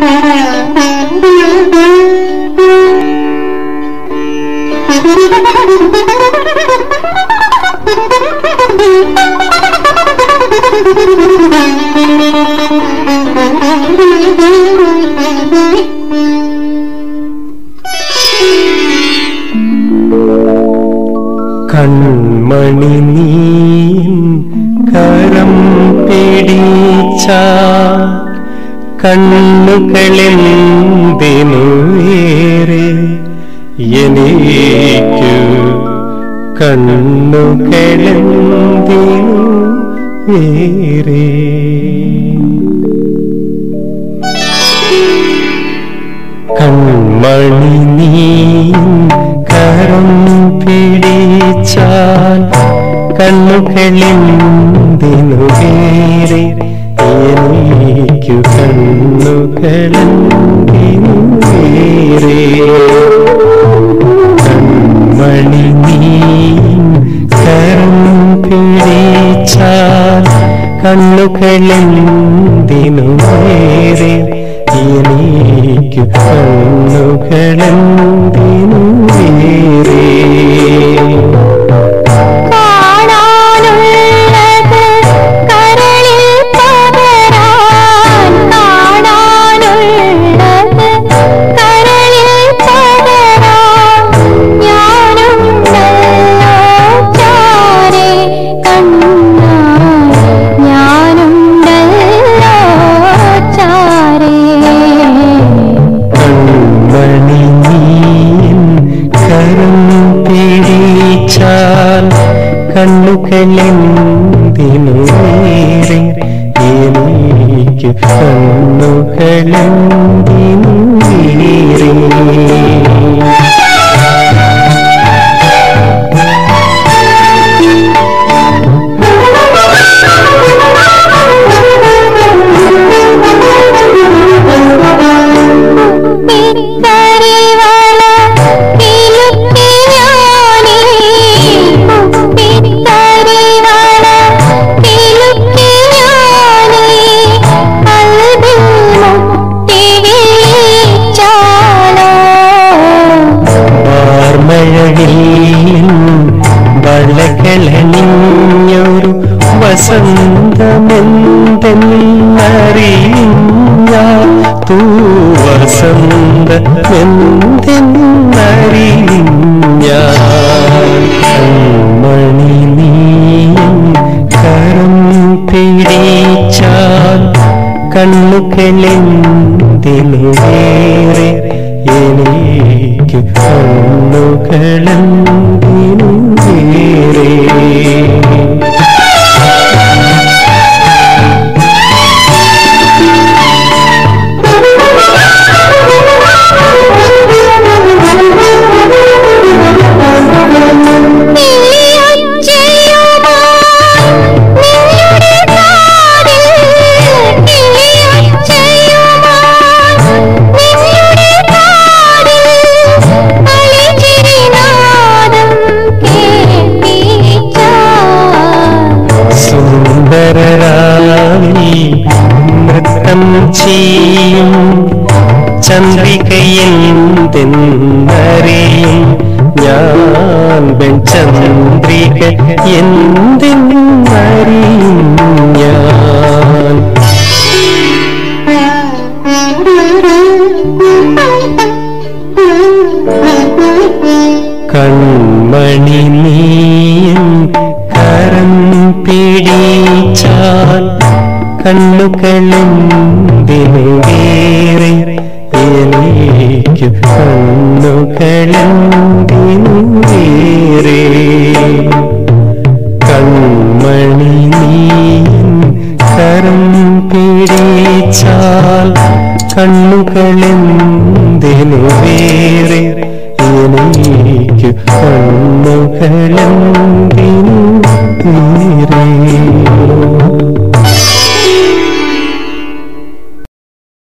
കൺമണി നീൻ കരം പിടിച്ച കണ്ണുകളെന്തിനുവേറെ എനിക്കു കണ്ണുകളെന്തിനു വേറെ കൺമണി നീൻ കരം പിടിച്ചാൽ കണ്ണുകളെന്തിനു വേറെ എനിക്കു കണ്ണുകളെന്തിനു വേറെ കൺമണി നീൻ കരം പിടിച്ചാൽ കണ്ണുകളെന്തിനു വേറെ എനിക്കു കണ്ണുകളെന്തിനു വേറെ കണ്ണുകളെന്തിനു വേറെ എനിക്കു കണ്ണുകളെന്തിനു വേറെ വളകളണിഞ്ഞൊരു വസന്തമെന്തെന്നറിഞ്ഞ വസന്തമെന്തെന്നറിഞ്ഞ കൺമണി നീൻ കരം പിടിച്ചാൽ കണ്ണുകളെന്തിനു വേറെ എനിക്കു കണ്ണുകളെന്തിനു വേറെ നൃത്തം ചെയ്യും ചന്ദ്രികയെന്തെന്നറിയും ഞാൻ ചന്ദ്രിക എന്തെന്നറിയും ഞാൻ കൺമണി നീൻ കരം പിടിച്ചാൽ കണ്ണുകളെന്തിനു വേറെ എനിക്കു കണ്ണുകളെന്തിനു വേറെ കൺമണി നീൻ കരം പിടിച്ചാൽ കണ്ണുകളെന്തിനു വേറെ എനിക്കു കണ്ണുകളെന്തിനു വേറെ